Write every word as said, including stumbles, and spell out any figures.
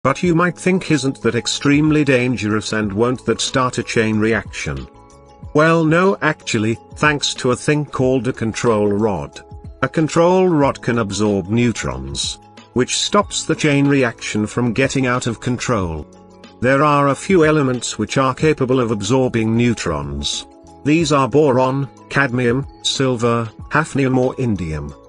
But you might think, isn't that extremely dangerous, and won't that start a chain reaction? Well, no, actually, thanks to a thing called a control rod. A control rod can absorb neutrons, which stops the chain reaction from getting out of control. There are a few elements which are capable of absorbing neutrons. These are boron, cadmium, silver, hafnium or indium.